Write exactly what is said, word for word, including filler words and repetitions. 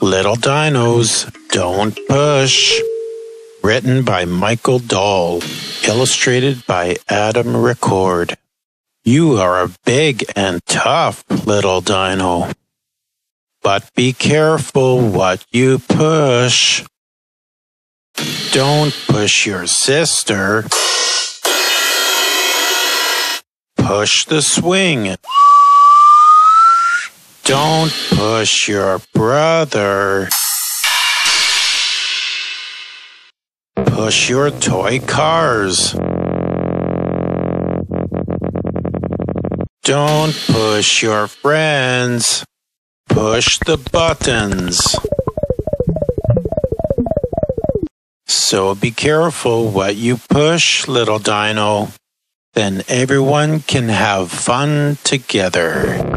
Little Dinos, Don't Push. Written by Michael Dahl. Illustrated by Adam Record. You are a big and tough little dino. But be careful what you push. Don't push your sister. Push the swing. Don't push your brother. Push your toy cars. Don't push your friends. Push the buttons. So be careful what you push, little dino. Then everyone can have fun together.